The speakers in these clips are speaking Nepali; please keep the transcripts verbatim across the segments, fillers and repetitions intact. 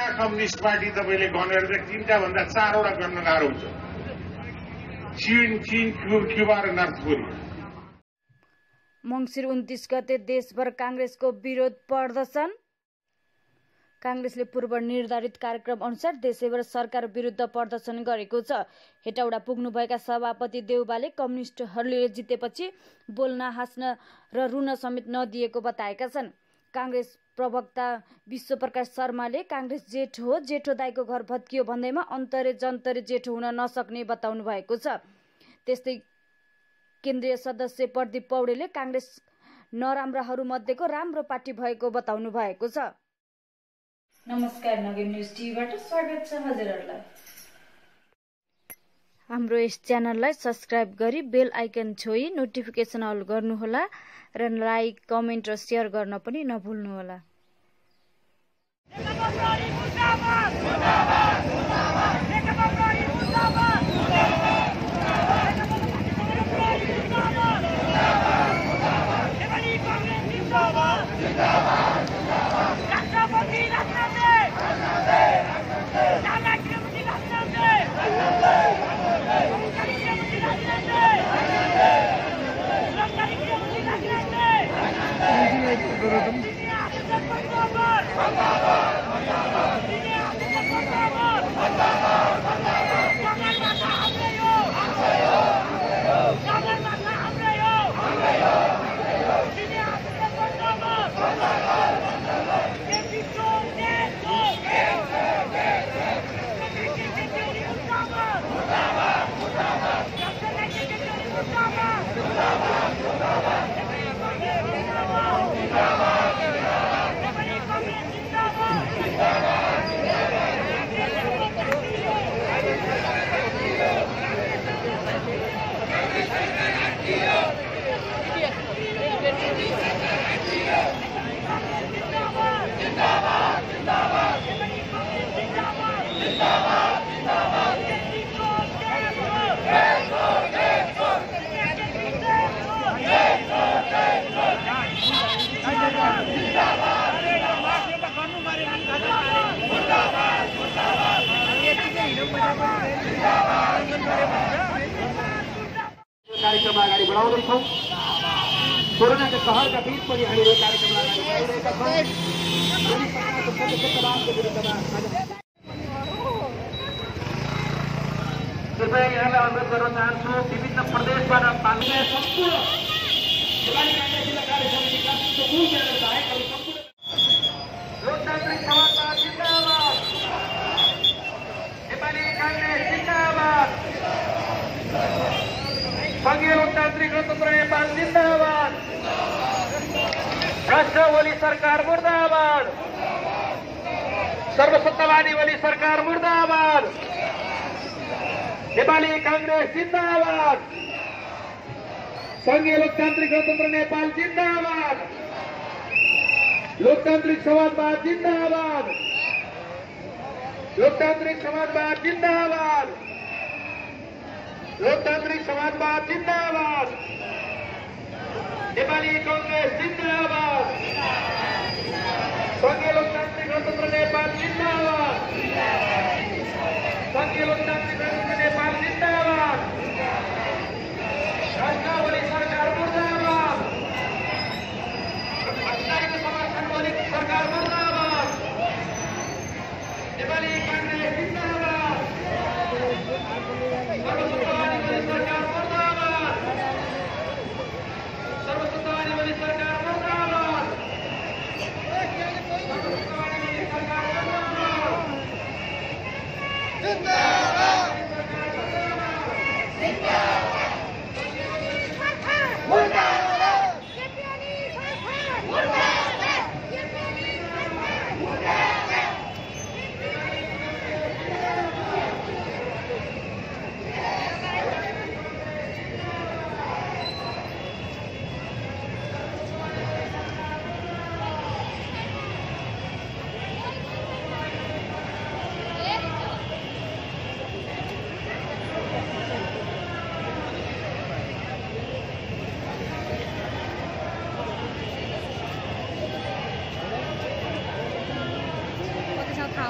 कम्युनिस्ट पार्टी तपाईँले गनेर चाहिँ तीनटा भन्दा चारवटा गर्न गाह्रो हुन्छ। चीन चीन क्युबा र नर्थ कोरिया। मङ्सिर उन्तीस गते देशभर कांग्रेसको विरोध प्रदर्शन। कांग्रेसले पूर्व निर्धारित कार्यक्रम अनुसार देशैभर सरकार विरुद्ध प्रदर्शन गरेको छ। हेटौडा पुग्नुभएका सभापति देउबाले कम्युनिस्टहरूले जितेपछि बोल्न, हाँस्न र रुन समेत नदिएको बताएका छन्। कांग्रेस प्रवक्ता विश्वप्रकाश शर्माले कांग्रेस जेठो हो, जेठो दाइको घर भत्कियो भन्दैमा अन्तरे जन्तरे जेठो हुन नसक्ने बताउनु भएको छ। त्यस्तै केन्द्रीय सदस्य प्रदीप पौडेलले कांग्रेस नराम्राहरू मध्येको राम्रो पार्टी भएको बताउनु भएको छ। नमस्कार, नगेम न्युज टिभीबाट स्वागत छ हजुरहरूलाई। हाम्रो यस च्यानललाई सब्स्क्राइब गरी बेल आइकन छोई नोटिफिकेसन अल गर्नुहोला र लाइक, कमेन्ट र सेयर गर्न पनि नभुल्नुहोला। कार्यक्रम अगाडि बढाउँदैछौँ। कोरोनाको कहरका बीच पनि हामी यो कार्यक्रम अगाडि बढाइरहेका छौँ। कृपया यहाँलाई अनुरोध गर्न चाहन्छु, विभिन्न प्रदेशबाट पाल्ने सम्पूर्ण नेपाली कांग्रेस जिल्ला कार्य समितिका मूल व्यवसायहरू सम्पूर्ण लोकतान्त्रिक समाजवाद जिन्दाबाद, नेपाली कांग्रेस जिन्दाबाद, संघीय लोकतान्त्रिक गणतन्त्र नेपाल जिन्दाबाद, भ्रष्ट ओली सरकार मुर्दाबाद, सर्वसत्तावादी ओली सरकार मुर्दाबाद, नेपाली कांग्रेस जिन्दाबाद, संघीय लोकतान्त्रिक गणतन्त्र नेपाल जिन्दाबाद, लोकतान्त्रिक समाजवाद जिन्दाबाद, लोकतान्त्रिक समाजवाद जिन्दाबाद, लोकतान्त्रिक समाजवाद जिन्दाबाद, नेपाली कांग्रेस जिन्दाबाद, संघीय लोकतान्त्रिक गणतन्त्र नेपाल जिन्दाबाद, संघीय लोकतान्त्रिक गणतन्त्र नेपाल जिन्दाबाद, राष्ट्रवादी सरकार मुर्दाबाद, अधिकारीको समर्थन वाली सरकार मुर्दाबाद, नेपाली कांग्रेस जिन्दाबाद, सर्वसत्तावादी वाली सरकार मुर्दाबाद, सर्वसत्तावादी वाली सरकार मुर्दाबाद, सर्वसत्तावादी वाली सरकार मुर्दाबाद, जिंदाबाद, जिंदाबाद, मुर्दाबाद, मुर्दाबाद,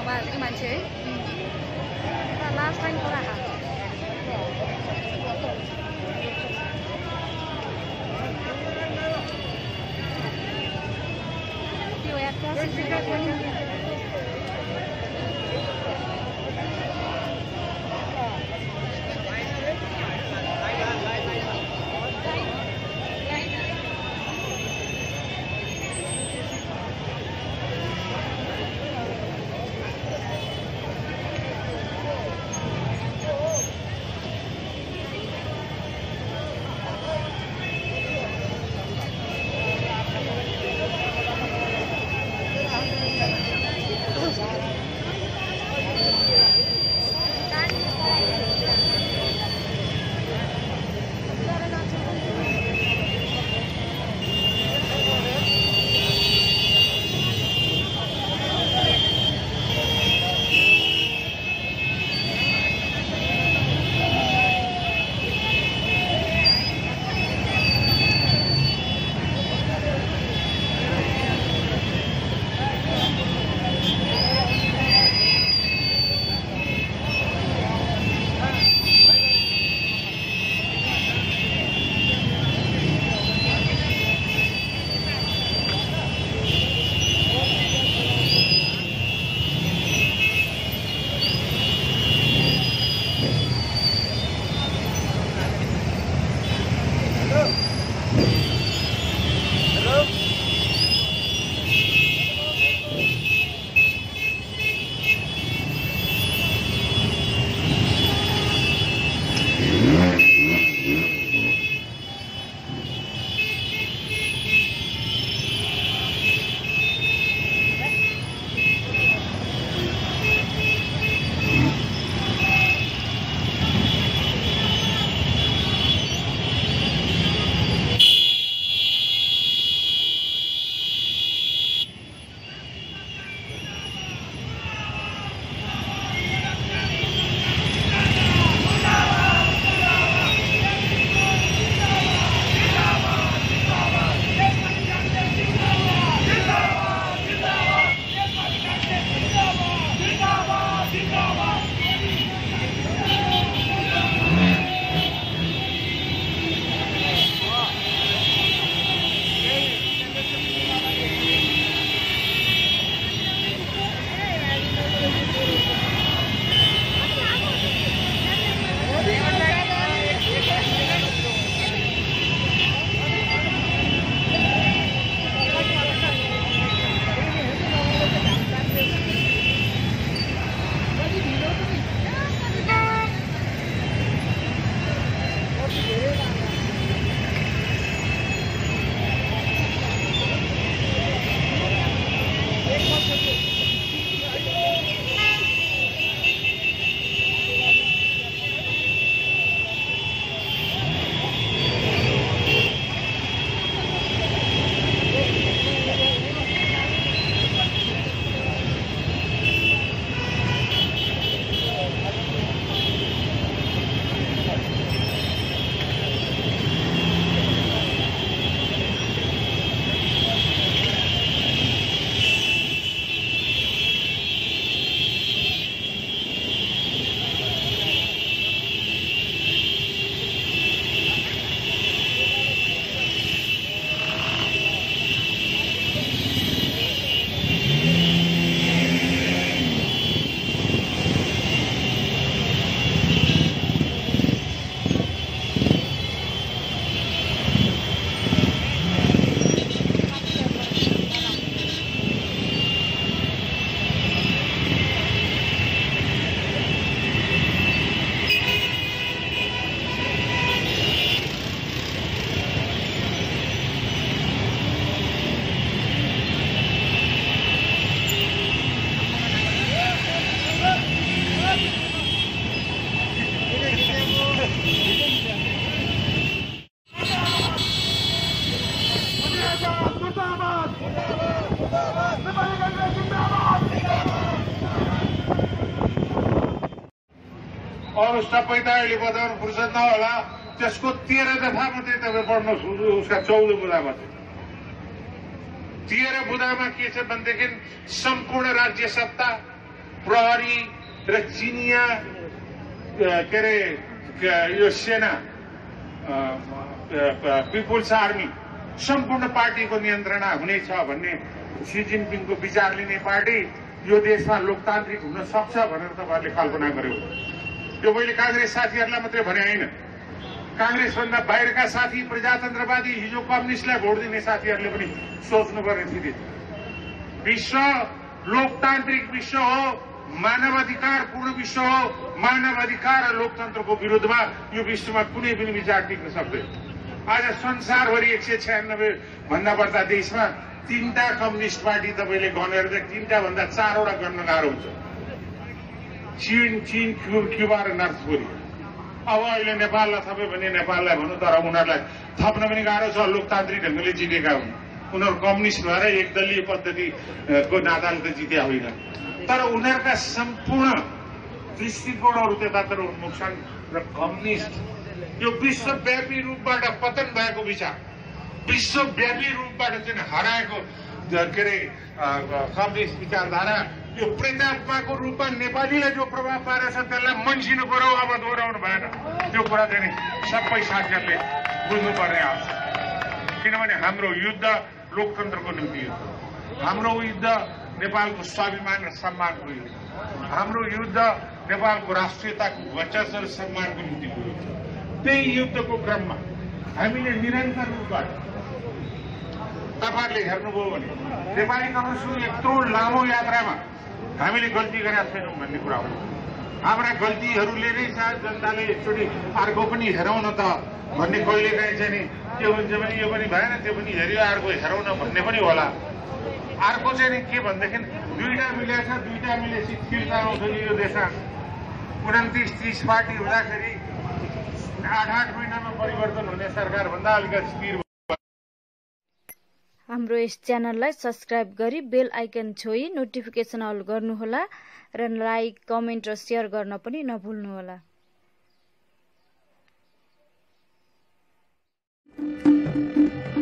भएको मान्छे है लास्ट टाइम कुरा खा त्यो याद अरू सबै त अहिले बताउनु फुर्सद नहोला। त्यसको तेह्र दफा मात्रै तपाईँ पढ्न उसका चौध बुदामा चाहिँ तेह्र बुदामा के छ भनेदेखि सम्पूर्ण राज्य सत्ता प्रहरी र चिनिया के अरे यो सेना पिपुल्स आर्मी सम्पूर्ण पार्टीको नियन्त्रणा हुनेछ भन्ने सी जिनपिङको विचार लिने पार्टी यो देशमा लोकतान्त्रिक हुन सक्छ भनेर तपाईँहरूले कल्पना गर्यो। यो मैले कांग्रेस साथीहरूलाई मात्रै भने होइन, कांग्रेसभन्दा बाहिरका साथी प्रजातन्त्रवादी हिजो कम्युनिस्टलाई भोट दिने साथीहरूले पनि सोच्नुपर्ने स्थिति। विश्व लोकतान्त्रिक विश्व हो, मानवाधिकार पूर्ण विश्व हो। मानवाधिकार र लोकतन्त्रको विरुद्धमा यो विश्वमा कुनै पनि विचार टिक्न सक्दैन। आज संसारभरि एक सय छयानब्बे भन्दा बढ्ता देशमा तीनटा कम्युनिस्ट पार्टी तपाईँले गनेर चाहिँ तीनटा भन्दा चारवटा गर्न गाह्रो हुन्छ। चीन चीन क्युबा र नर्थ कोरिया। अब अहिले नेपाललाई थप्यो भने नेपाललाई भनौँ, तर उनीहरूलाई थप्न पनि गाह्रो छ। लोकतान्त्रिक ढङ्गले जितेका हुन् उनीहरू, कम्युनिस्ट भएर एकदलीय पद्धतिको नाताले त जित्या होइन। तर उनीहरूका सम्पूर्ण दृष्टिकोणहरू त्यतातिर उन्मुख छन् र कम्युनिस्ट यो विश्वव्यापी रूपबाट पतन भएको विचार, विश्वव्यापी रूपबाट चाहिँ हराएको के अरे कम्युनिस्ट विचारधारा यो प्रेतात्माको रूपमा नेपालीलाई जो प्रभाव पारेछ त्यसलाई मन्सिनु पर्यो, अब दोहोऱ्याउनु भएन। त्यो कुरा चाहिँ सबै साथीहरूले बुझ्नुपर्ने आवश्यक। किनभने हाम्रो युद्ध लोकतन्त्रको निम्ति युद्ध, हाम्रो युद्ध नेपालको स्वाभिमान र सम्मानको युद्ध, हाम्रो युद्ध नेपालको राष्ट्रियताको वर्चस्व र सम्मानको निम्तिको युद्ध। त्यही युद्धको क्रममा हामीले निरन्तर रूपबाट तपाईँहरूले हेर्नुभयो भने नेपाली कम्युनिस्टको यत्रो लामो यात्रामा हामीले गल्ती गरेका छैनौँ भन्ने कुरा हो। हाम्रा गल्तीहरूले नै सायद जनताले एकचोटि अर्को पनि हेरौँ न त भन्ने कहिलेकाहीँ चाहिँ नि के हुन्छ भने यो पनि भएन त्यो पनि हेऱ्यो अर्को हेरौँ न भन्ने पनि होला। अर्को चाहिँ नि के भनेदेखि दुईटा मिलेको छ, दुईटा मिलेपछि स्थिरता आउँछ कि यो देशमा। उन्तिस तीस पार्टी हुँदाखेरि आठ आठ महिनामा परिवर्तन हुने सरकारभन्दा अलिकति स्थिर। हाम्रो यस च्यानललाई सब्स्क्राइब गरी बेल आइकन छोई नोटिफिकेसन अल गर्नुहोला र लाइक, कमेन्ट र सेयर गर्न पनि नभुल्नुहोला।